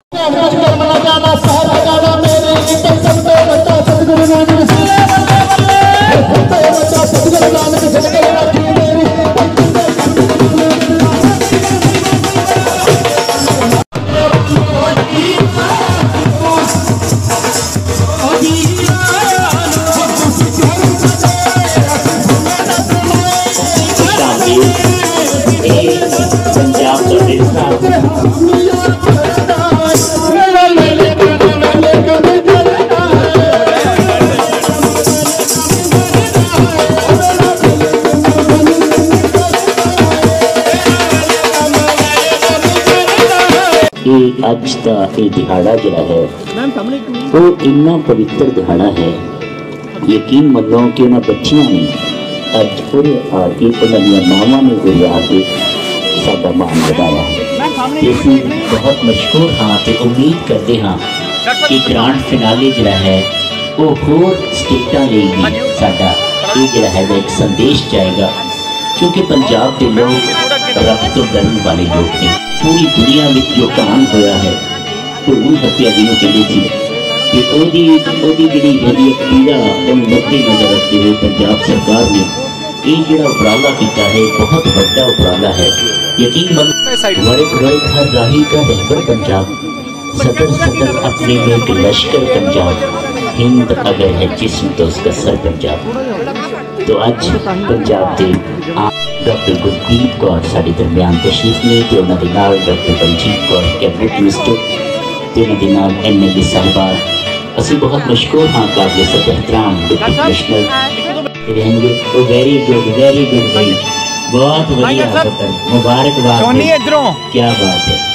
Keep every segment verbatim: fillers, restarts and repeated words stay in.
अज का ये दिहाड़ा जरा है वो इन्ना पवित्र दिहाड़ा है। यकीन मनो कि उन्होंने बच्चियों ने अज पूरे आके उन्होंने मावां ने गुरिया के साडा मान बढ़ाया है। असीं बहुत मशहूर हाँ तो उम्मीद करते हाँ कि ग्रांड फिनाले जरा है वो होर स्टेटां लई भी साडा ये जरा है एक संदेश जाएगा, क्योंकि पंजाब के लोग रब तो डरन वाले लोग हैं। पूरी दुनिया में जो काम होया है भ्रूण हत्या जिन्हों कहते थे कि ओदी ओदी जिहड़ी ओदी पीड़ा उन्हें मद्देनजर रखते हुए पंजाब सरकार ने ये जिहड़ा उपराला किया है बहुत बड़ा उपराला है। यकीन मानो वर्ल्ड वर्ल्ड हर राही का रहबर पंजाब, सदर सदर अपने में एक लश्कर पंजाब, हिंद अगर है जिस्म तो उसका सर पंजाब। तो आज पंजाब के डॉक्टर गुरदीप कौर साढ़े दरम्यान तशरीफ ने तो उन्होंने नाल doctor Baljit Kaur cabinet minister तो उन्होंने नाल एम एल ए साहिबा असी बहुत मशहूर हाँ काबिल सद एहतराम डिप्टी कमिश्नर रहेंगे। तो वेरी गुड वेरी गुड भाई, बहुत बढ़िया पता, मुबारकबाद, क्या बात है।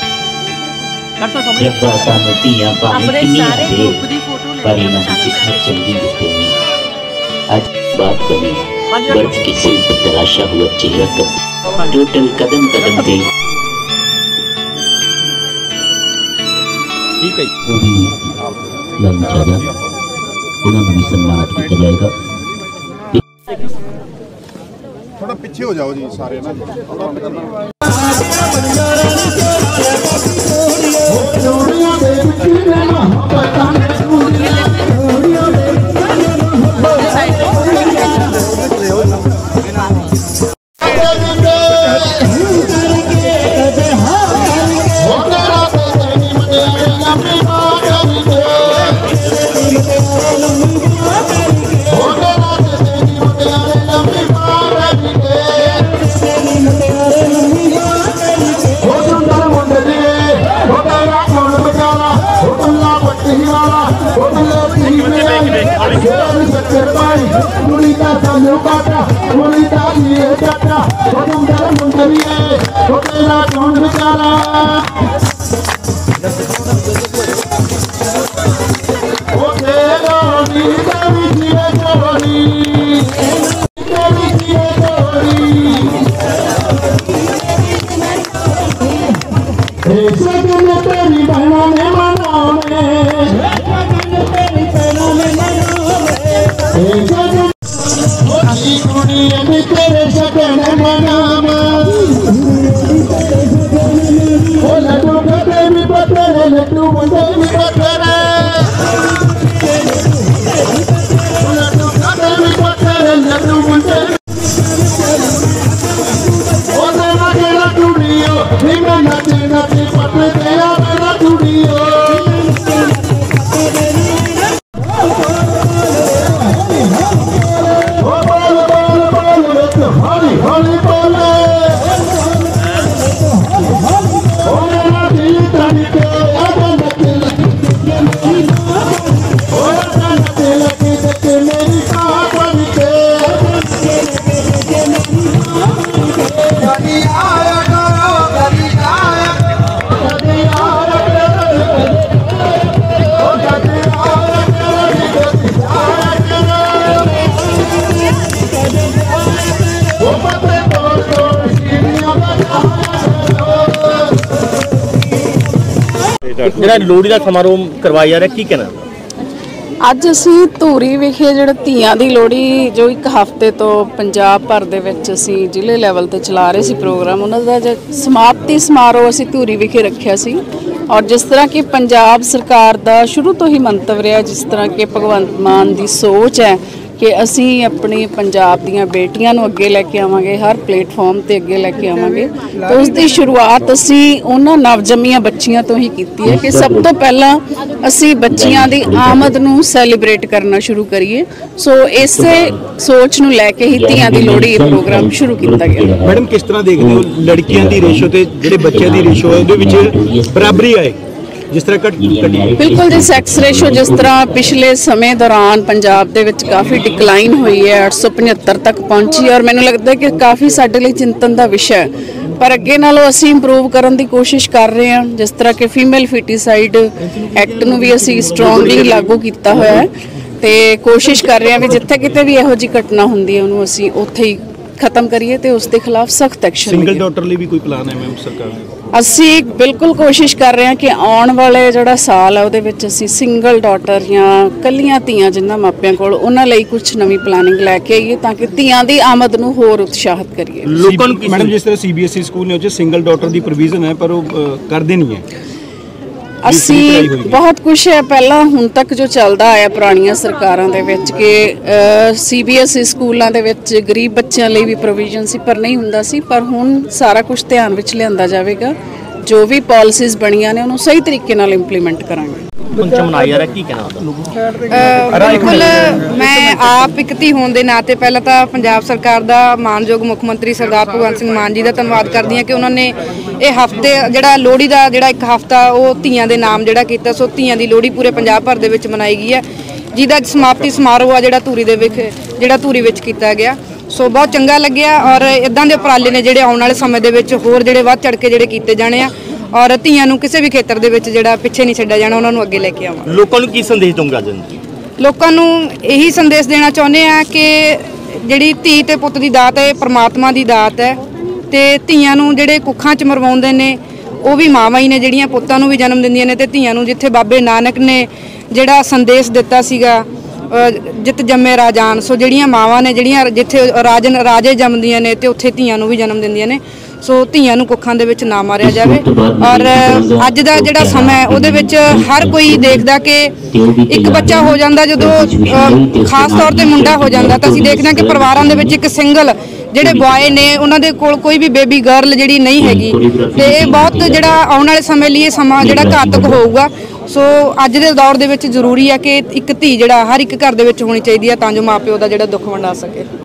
रब्बा सानू धीआं भावें किन्नियां दे पर इन्हां दी किस्मत चंगी दित्ती नहीं। आज बात करें बर्फ के सिर पर तराशा हुआ चेहरा कर टोटल कदम कदम पे ठीक है लाइन चादा उन्होंने भी सम्मानित किया जाएगा। थोड़ा पीछे हो जाओ जी सारे ना। ਜਿਹੜਾ ਲੋਹੜੀ ਦਾ ਸਮਾਰੋਹ ਕਰਵਾਇਆ ਜਾ ਰਿਹਾ ਕੀ ਕਹਿਣਾ? ਅੱਜ ਅਸੀਂ ਧੂਰੀ ਵਿਖੇ ਜਿਹੜੇ ਧੀਆਂ ਦੀ ਲੋਹੜੀ ਜੋ ਇੱਕ ਹਫ਼ਤੇ ਤੋਂ ਪੰਜਾਬ ਭਰ ਦੇ ਵਿੱਚ ਅਸੀਂ ਜ਼ਿਲ੍ਹੇ ਲੈਵਲ ਤੇ ਚਲਾ ਰਹੇ ਸੀ ਪ੍ਰੋਗਰਾਮ, ਉਹਨਾਂ ਦਾ ਸਮਾਪਤੀ ਸਮਾਰੋਹ ਅਸੀਂ ਧੂਰੀ ਵਿਖੇ ਰੱਖਿਆ ਸੀ। ਔਰ ਜਿਸ ਤਰ੍ਹਾਂ ਕਿ ਪੰਜਾਬ ਸਰਕਾਰ ਦਾ ਸ਼ੁਰੂ ਤੋਂ ਹੀ ਮੰਤਵ ਰਿਹਾ, ਜਿਸ ਤਰ੍ਹਾਂ ਕਿ ਭਗਵੰਤ ਮਾਨ ਦੀ ਸੋਚ ਹੈ ਕਿ ਅਸੀਂ ਆਪਣੀ ਪੰਜਾਬ ਦੀਆਂ ਬੇਟੀਆਂ ਨੂੰ ਅੱਗੇ ਲੈ ਕੇ ਆਵਾਂਗੇ, ਹਰ ਪਲੇਟਫਾਰਮ ਤੇ ਅੱਗੇ ਲੈ ਕੇ ਆਵਾਂਗੇ। ਤਾਂ ਉਸ ਦੀ ਸ਼ੁਰੂਆਤ ਅਸੀਂ ਉਹਨਾਂ ਨਵਜੰਮੀਆਂ ਬੱਚੀਆਂ ਤੋਂ ਹੀ ਕੀਤੀ ਹੈ ਕਿ ਸਭ ਤੋਂ ਪਹਿਲਾਂ ਅਸੀਂ ਬੱਚੀਆਂ ਦੀ ਆਮਦ ਨੂੰ ਸੈਲੀਬ੍ਰੇਟ ਕਰਨਾ ਸ਼ੁਰੂ ਕਰੀਏ। ਸੋ ਇਸੇ ਸੋਚ ਨੂੰ ਲੈ ਕੇ ਹੀ ਧੀਆਂ ਦੀ ਲੋਹੜੀ ਪ੍ਰੋਗਰਾਮ ਸ਼ੁਰੂ ਕੀਤਾ ਗਿਆ। ਮੈਡਮ, ਕਿਸ ਤਰ੍ਹਾਂ ਦੇਖਦੇ ਹੋ ਲੜਕੀਆਂ ਦੀ ਰੇਸ਼ੋ ਤੇ ਜਿਹੜੇ ਬੱਚਿਆਂ ਦੀ ਰੇਸ਼ੋ ਹੈ ਉਹਦੇ ਵਿੱਚ ਬਰਾਬਰੀ ਆਏ ਜਿਸ ਤਰ੍ਹਾਂ ਘਟ ਬਿਲਕੁਲ ਜੀ, ਸੈਕਸ ਰੇਸ਼ੋ ਜਿਸ ਤਰ੍ਹਾਂ ਪਿਛਲੇ ਸਮੇਂ ਦੌਰਾਨ ਪੰਜਾਬ ਦੇ ਵਿੱਚ ਕਾਫੀ ਡਿਕਲਾਈਨ ਹੋਈ ਹੈ, ਅੱਠ ਸੌ ਪਝੱਤਰ ਤੱਕ ਪਹੁੰਚੀ ਹੈ ਔਰ ਮੈਨੂੰ ਲੱਗਦਾ ਕਿ ਕਾਫੀ ਸਾਡੇ ਲਈ ਚਿੰਤਨ ਦਾ ਵਿਸ਼ਾ ਹੈ। ਪਰ ਅੱਗੇ ਨਾਲੋਂ ਅਸੀਂ ਇੰਪਰੂਵ ਕਰਨ ਦੀ ਕੋਸ਼ਿਸ਼ ਕਰ ਰਹੇ ਹਾਂ, ਜਿਸ ਤਰ੍ਹਾਂ ਕਿ ਫੀਮੇਲ ਫੀਟੀਸਾਈਡ ਐਕਟ ਨੂੰ ਵੀ ਅਸੀਂ ਸਟਰੋਂਗਲੀ ਲਾਗੂ ਕੀਤਾ ਹੋਇਆ ਹੈ ਤੇ ਕੋਸ਼ਿਸ਼ ਕਰ ਰਹੇ ਹਾਂ ਵੀ ਜਿੱਥੇ ਕਿਤੇ ਵੀ ਇਹੋ ਜਿਹੀ ਘਟਨਾ ਹੁੰਦੀ ਹੈ ਉਹਨੂੰ ਅਸੀਂ ਉੱਥੇ ਹੀ ਖਤਮ ਕਰੀਏ ਤੇ ਉਸ ਦੇ ਖਿਲਾਫ ਸਖਤ ਐਕਸ਼ਨ। ਸਿੰਗਲ ਡਾਟਰ ਲਈ ਵੀ ਕੋਈ ਪਲਾਨ ਹੈ ਮੈਮ ਸਰਕਾਰ ਦਾ? ਅਸੀਂ ਬਿਲਕੁਲ ਕੋਸ਼ਿਸ਼ ਕਰ ਰਹੇ ਹਾਂ ਕਿ ਆਉਣ ਵਾਲੇ ਜਿਹੜਾ ਸਾਲ ਹੈ ਉਹਦੇ ਵਿੱਚ ਅਸੀਂ ਸਿੰਗਲ ਡਾਟਰ ਜਾਂ ਕੱਲੀਆਂ ਧੀਆਂ ਜਿਨ੍ਹਾਂ ਮਾਪਿਆਂ ਕੋਲ, ਉਹਨਾਂ ਲਈ ਕੁਝ ਨਵੀਂ ਪਲਾਨਿੰਗ ਲੈ ਕੇ ਆਈਏ ਤਾਂ ਕਿ ਧੀਆਂ ਦੀ ਆਮਦ ਨੂੰ ਹੋਰ ਉਤਸ਼ਾਹਿਤ ਕਰੀਏ। ਲੋਕਾਂ ਨੂੰ ਮੈਡਮ, ਜਿਸ ਤਰ੍ਹਾਂ ਸੀਬੀਐਸਈ ਸਕੂਲ ਨੇ ਉਹ 'ਚ ਸਿੰਗਲ ਡਾਟਰ ਦੀ ਪ੍ਰੋਵੀਜ਼ਨ ਹੈ ਪਰ ਉਹ ਕਰਦੇ ਨਹੀਂ ਹੈ। ਅਸੀਂ ਬਹੁਤ ਕੁਛ ਹੈ ਪਹਿਲਾਂ ਹੁਣ ਤੱਕ ਜੋ ਚੱਲਦਾ ਆਇਆ ਪੁਰਾਣੀਆਂ ਸਰਕਾਰਾਂ ਦੇ ਵਿੱਚ ਕਿ ਸੀਬੀਐਸਈ ਸਕੂਲਾਂ ਦੇ ਵਿੱਚ ਗਰੀਬ ਬੱਚਿਆਂ ਲਈ ਵੀ ਪ੍ਰੋਵੀਜ਼ਨ ਸੀ ਪਰ ਨਹੀਂ ਹੁੰਦਾ ਸੀ, ਪਰ ਹੁਣ ਸਾਰਾ ਕੁਝ ਧਿਆਨ ਵਿੱਚ ਲਿਆਂਦਾ ਜਾਵੇਗਾ। ਜੋ ਵੀ ਪਾਲਿਸੀਜ਼ ਬਣੀਆਂ ਨੇ ਉਹਨੂੰ ਸਹੀ ਤਰੀਕੇ ਨਾਲ ਇੰਪਲੀਮੈਂਟ ਕਰਾਂਗੇ। ਫੰਕਸ਼ਨ ਮਨਾਇਆ ਜਾ ਰਿਹਾ, ਕੀ ਕਹਿਣਾ ਤੁਹਾਨੂੰ? ਬਿਲਕੁਲ, ਮੈਂ ਆਪ ਇੱਕ ਧੀ ਹੋਣ ਦੇ ਨਾਤੇ ਪਹਿਲਾਂ ਤਾਂ ਪੰਜਾਬ ਸਰਕਾਰ ਦਾ ਮਾਨਯੋਗ ਮੁੱਖ ਮੰਤਰੀ ਸਰਦਾਰ ਭਗਵੰਤ ਸਿੰਘ ਮਾਨ ਜੀ ਦਾ ਧੰਨਵਾਦ ਕਰਦੀ ਹਾਂ ਕਿ ਉਹਨਾਂ ਨੇ ਇਹ ਹਫ਼ਤੇ ਜਿਹੜਾ ਲੋਹੜੀ ਦਾ ਜਿਹੜਾ ਇੱਕ ਹਫ਼ਤਾ ਉਹ ਧੀਆਂ ਦੇ ਨਾਮ ਜਿਹੜਾ ਕੀਤਾ। ਸੋ ਧੀਆਂ ਦੀ ਲੋਹੜੀ ਪੂਰੇ ਪੰਜਾਬ ਭਰ ਦੇ ਵਿੱਚ ਮਨਾਈ ਗਈ ਹੈ, ਜਿਹਦਾ ਸਮਾਪਤੀ ਸਮਾਰੋਹ ਆ ਜਿਹੜਾ ਧੂਰੀ ਦੇ ਵਿੱਚ ਜਿਹੜਾ ਧੂਰੀ ਵਿੱਚ ਕੀਤਾ ਗਿਆ। ਸੋ ਬਹੁਤ ਚੰਗਾ ਲੱਗਿਆ ਔਰ ਇਦਾਂ ਦੇ ਉਪਰਾਲੇ ਨੇ ਜਿਹੜੇ ਆਉਣ ਵਾਲੇ ਸਮੇਂ ਦੇ ਵਿੱਚ ਹੋਰ ਜਿਹੜੇ ਵੱਧ ਚੜ ਕੇ ਜਿਹੜੇ ਕੀਤੇ ਜਾਣੇ ਆ ਔਰ ਧੀਆਂ ਨੂੰ ਕਿਸੇ ਵੀ ਖੇਤਰ ਦੇ ਵਿੱਚ ਜਿਹੜਾ ਪਿੱਛੇ ਨਹੀਂ ਛੱਡਿਆ ਜਾਣਾ, ਉਹਨਾਂ ਨੂੰ ਅੱਗੇ ਲੈ ਕੇ ਆਵਾਂ। ਲੋਕਾਂ ਨੂੰ ਕੀ ਸੰਦੇਸ਼ ਦਊਂਗਾ ਅੱਜ? ਲੋਕਾਂ ਨੂੰ ਇਹੀ ਸੰਦੇਸ਼ ਦੇਣਾ ਚਾਹੁੰਦੇ ਆ ਕਿ ਜਿਹੜੀ ਧੀ ਤੇ ਪੁੱਤ ਦੀ ਦਾਤ ਹੈ ਪਰਮਾਤਮਾ ਦੀ ਦਾਤ ਹੈ ਤੇ ਧੀਆਂ ਨੂੰ ਜਿਹੜੇ ਕੁੱਖਾਂ 'ਚ ਮਰਵਾਉਂਦੇ ਨੇ ਉਹ ਵੀ ਮਾਵਾਂ ਹੀ ਨੇ ਜਿਹੜੀਆਂ ਪੁੱਤਾਂ ਨੂੰ ਵੀ ਜਨਮ ਦਿੰਦੀਆਂ ਨੇ ਤੇ ਧੀਆਂ ਨੂੰ ਜਿੱਥੇ ਬਾਬੇ ਨਾਨਕ ਨੇ ਜਿਹੜਾ ਸੰਦੇਸ਼ ਦਿੱਤਾ ਸੀਗਾ ਜਿੱਤ ਜੰਮੇ ਰਾਜਾਨ, ਸੋ ਜਿਹੜੀਆਂ ਮਾਵਾਂ ਨੇ ਜਿਹੜੀਆਂ ਜਿੱਥੇ ਰਾਜਨ ਰਾਜੇ ਜੰਮਦੀਆਂ ਨੇ ਤੇ ਉੱਥੇ ਧੀਆਂ ਨੂੰ ਵੀ ਜਨਮ ਦਿੰਦੀਆਂ ਨੇ। ਸੋ ਧੀਆਂ ਨੂੰ ਕੁੱਖਾਂ ਦੇ ਵਿੱਚ ਨਾ ਮਾਰਿਆ ਜਾਵੇ ਔਰ ਅੱਜ ਦਾ ਜਿਹੜਾ ਸਮਾਂ ਹੈ ਉਹਦੇ ਵਿੱਚ ਹਰ ਕੋਈ ਦੇਖਦਾ ਕਿ ਇੱਕ ਬੱਚਾ ਹੋ ਜਾਂਦਾ ਜਦੋਂ ਖਾਸ ਤੌਰ ਤੇ ਮੁੰਡਾ ਹੋ ਜਾਂਦਾ ਤਾਂ ਅਸੀਂ ਦੇਖਦੇ ਹਾਂ ਕਿ ਪਰਿਵਾਰਾਂ ਦੇ ਵਿੱਚ ਇੱਕ ਸਿੰਗਲ ਜਿਹੜੇ ਬॉय ਨੇ ਉਹਨਾਂ ਦੇ ਕੋਲ ਕੋਈ ਵੀ ਬੇਬੀ ਗਰਲ ਜਿਹੜੀ ਨਹੀਂ ਹੈਗੀ ਤੇ ਇਹ ਬਹੁਤ ਜਿਹੜਾ ਆਉਣ ਵਾਲੇ ਸਮੇਂ ਲਈ ਸਮਾਂ ਜਿਹੜਾ ਘਾਤਕ ਹੋਊਗਾ। ਸੋ ਅੱਜ ਦੇ ਦੌਰ ਦੇ ਵਿੱਚ ਜ਼ਰੂਰੀ ਹੈ ਕਿ ਇੱਕ ਧੀ ਜਿਹੜਾ ਹਰ ਇੱਕ ਘਰ ਦੇ ਵਿੱਚ ਹੋਣੀ ਚਾਹੀਦੀ ਹੈ ਤਾਂ ਜੋ ਮਾਪਿਓ ਦਾ ਜਿਹੜਾ ਦੁੱਖ ਵੰਡਾ ਸਕੇ।